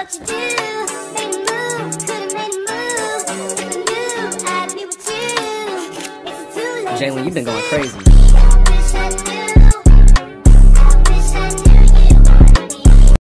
what you do. Made me move, could've made me move. If I knew I'd be with you. It's too late. Jalen, you've been going crazy.